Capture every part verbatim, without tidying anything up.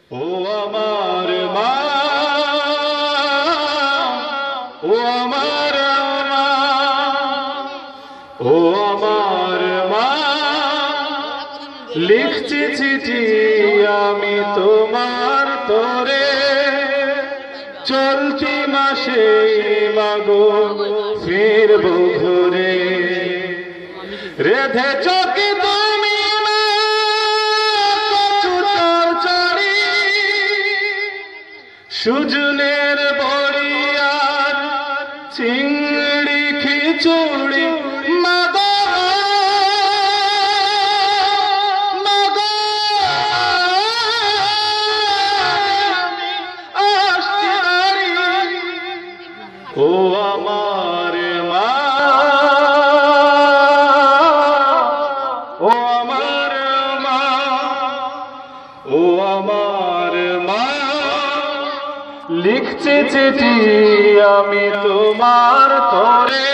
ও আমার মা, ও আমার মা, ও আমার মা, লিখছি চিঠি আমি তোমার তরে, চলতি মাসে মাগো ফিরবো ঘুরে। রেধেছ কি তুমি মা কচু চড়চড়ি, সুজনের বড়ি আর চিংড়ি খিচুড়ি, মাগো মাগো আসতে পারি। ও আমার মা, ও আমার মা, ও আমার মা, লিখছি চিঠি আমি তোমার তরে,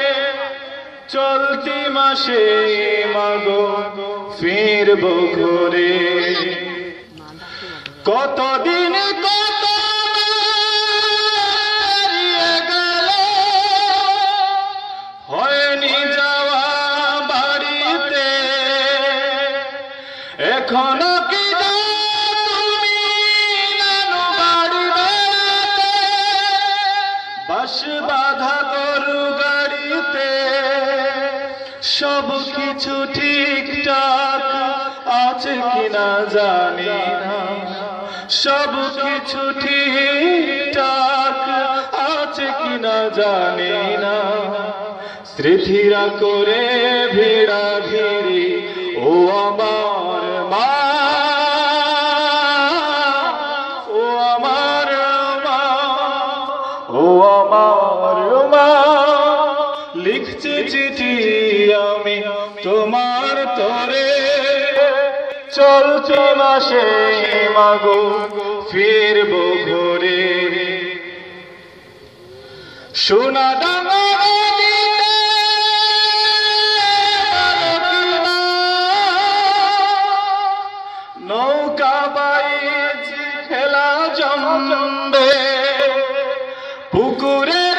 চলতি মাসে মাগো ফিরবো ঘুরে। কতদিন কত হারিয়ে গেল, হয়নি যাওয়া বাড়িতে, এখনো কি তুমি নানু বাড়ি বেড়াতে, বাস বাঁধা গরু গাড়িতে, সব কিছু ঠিকঠাক আছে কিনা জানি না, সব কিছু ঠিকঠাক আছে কিনা জানি না, স্মৃতিরা করে ভিড়া ভিড়ি। ও আমার মা, ও আমার মা, ও আমার মা, লিখছি চিঠি আমি তোমার তরে, চলতি মাসে মাগো ফিরবো ঘুরে। সোনা ডাঙা নৌকা বাইচি খেলা জমবে, পুকুরের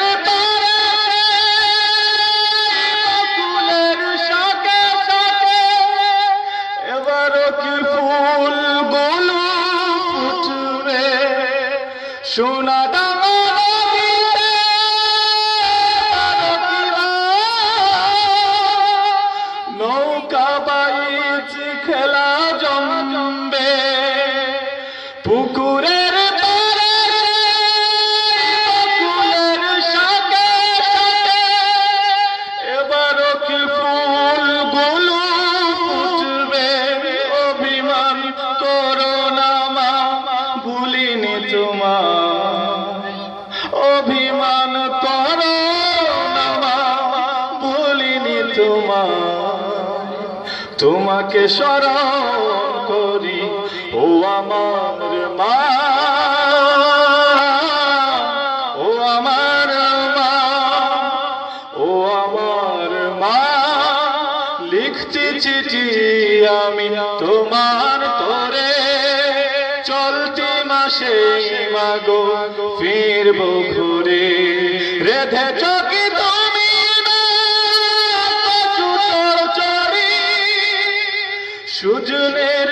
ফুলের শাকে শাকে, এবারও কি ফুল গুলো ফুটবে। সোনা ডাঙা নৌকা বাইচি খেলা জমবে, পুকুরের ফুলের শাকে শাকে, এবারও কি ফুল গুলো ফুটবে। অভিমান করো না মা, ভুলিনি তোমার, অভিমান করো না মা, ভুলিনি তোমার, তোমাকে স্মরণ করি। ও আমার মা, ও আমার মা, ও আমার মা, লিখছি চিঠি আমি তোমার তরে, চলতি মাসে মাগো ফিরবো ঘুরে। রেধেছ কি তুমি কচু চড়চড়ি, সুজনের